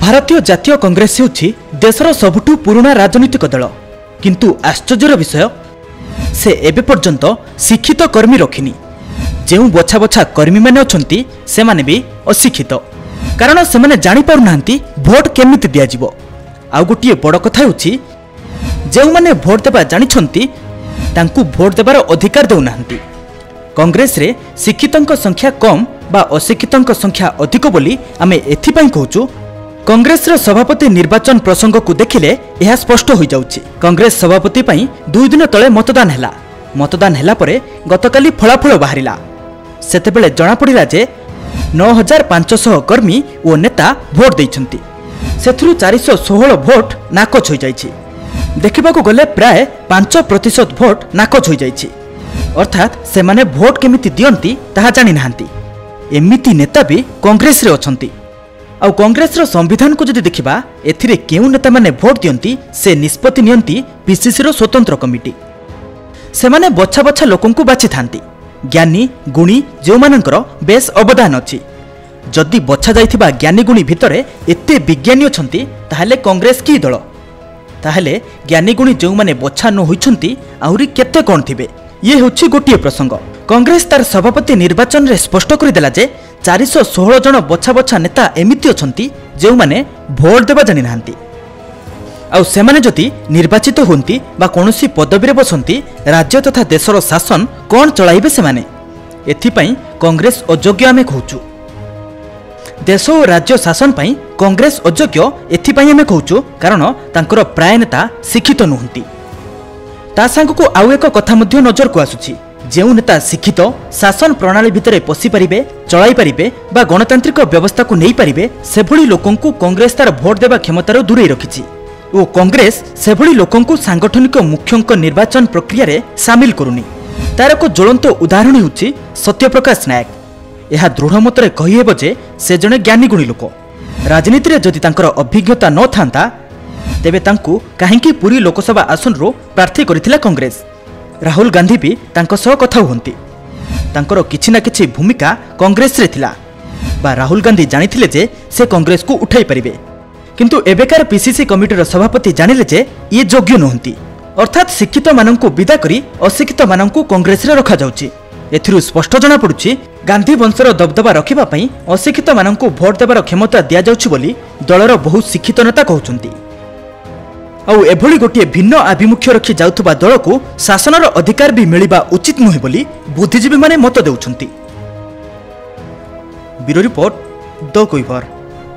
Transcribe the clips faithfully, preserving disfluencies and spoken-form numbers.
भारतीय जातीय कांग्रेस होछि देशर सबुठु पुराना राजनीतिक दल, किंतु आश्चर्यर विषय से एबे पर्यंत शिक्षित कर्मी रखिनी। जेउ बछा बछा कर्मी माने अछंती से माने भी अशिक्षित, कारण से माने जानि पारु नांती भोट केमिति दिया जिवो। आ गोटिए बड़ कथा होछि जेउ माने भोट देबा जानि छंती तांकु भोट देबार अधिकार देउ नांती। कांग्रेस रे शिक्षितंक संख्या कम बा अशिक्षितंक संख्या अधिक बोली आमे एथि पई कहूचु। कांग्रेस रो सभापति निर्वाचन प्रसंग को देखिले यह स्पष्ट हो जाउछि। कांग्रेस सभापति पई दुई दिन तले मतदान हैला। मतदान हैला परे गतकाली फलाफल बाहरिला। सेतेबेले जणा पड़िला जे नौ हजार पांच सौ कर्मी ओ नेता भोट दैछंती। सेथुरु चार सौ सोलह भोट नाकच हो जाइछि। देखिबाकू गले प्राय पांच प्रतिशत भोट नाकच हो जाइछि। अर्थात से माने भोट केमिति दियंती ताहा जानि नाहंती। एमिति नेता भी कांग्रेस रे अछंती। आ कांग्रेस रो संविधान को जदि देखिबा एथिरे केउ नेता माने भोट दियंती से निष्पत्ति नियंती पीसीसी रो स्वतंत्र कमिटी। से माने बछा बछा लोकंकु बाछि थांती। ज्ञानी गुणी जो मानकर बेस अवदान अछि। जदि बछा जाइथिबा ज्ञानी गुणी भितरे एते विज्ञानी अछंती ताहाले कांग्रेस की दल? ताहाले ज्ञानी गुणी जो माने बछा न होइछंती आहुरी केते कोन थिबे? ये होछि गोटिए प्रसंग। कांग्रेस तार सभापति निर्वाचन रे स्पष्ट कर देला जे चार सौ सोलह जन बछा बछा नेता एमिति अछंती जो माने भोट देबा जानि नाहंती। आ सेमाने जदि निर्वाचित होंती बा कोनोसी पदवी रे बसंती राज्य तथा देशर शासन कोन चलाइबे सेमाने? एथिपई कांग्रेस अयोग्य आमे कहूचु। देश और राज्य शासन पई कांग्रेस अयोग्य एथिपई आमे कहूचु कारण तांकर प्राय नेता शिक्षित नहुंती। ता संग को आउ एक कथा मध्य नजर को आसुछि। जेउ नेता शिक्षित शासन प्रणाली भितरे पशि पारिबे, चलाई पारिबे बा गणतांत्रिक व्यवस्था को नहीं पारिबे सेभଳି लोकंकु कांग्रेस तार भोट देबा क्षमतार दूरे रखिछि। ओ कांग्रेस सेभଳି लोकंकु सांगठनिक मुख्यंक निर्वाचन प्रक्रिया रे शामिल करूनी। तार एक ज्वलंत उदाहरण होछि सत्यप्रकाश नायक। यह दृढ़ मतरे कहि हेबो जे से जने ज्ञानी गुणी लोक। राजनीति रे जदि तांकर अभिज्ञता न थांता तेबे तांकु काहेकि पुरी लोकसभा आसन रो प्रार्थी करथिला कांग्रेस। राहुल गांधी भी तांको सह कथा हुंती। तांकर किछि ना किछि भूमिका कांग्रेस रे थिला बा राहुल गांधी जानिथिले जे से कांग्रेस को उठाई परिबे। किंतु एबेकार पीसीसी कमिटीर सभापति जानिले जे ये योग्य नहुंती। अर्थात शिक्षित मानंकु विदा करी अशिक्षित मानंकु कांग्रेस रे रखा जाउची। एथिरु स्पष्ट जना पडुची गांधी वंशर दबदबा रखिबा पई अशिक्षित मानंकु भोट देबार क्षमता दिया जाउची बोली दलर बहु शिक्षित नेता कहउचंती। आउ एभली गोटे भिन्न आभिमुख्य रखी जाउथबा दल को शासनर अधिकार भी मिलिबा उचित नुहे बोली बुद्धिजीवी माने मत देउछंती। Bureau report, the Quiver.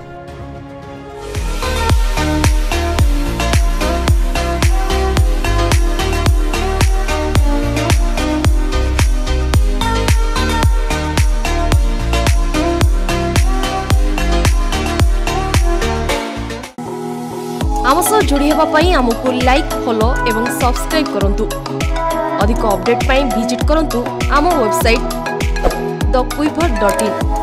आम सह जोड़ी हेबा पई हमकु लाइक, फॉलो एवं सब्सक्राइब करंतु। अधिक अपडेट पई विजिट करंतु आम website the Quiver dot in.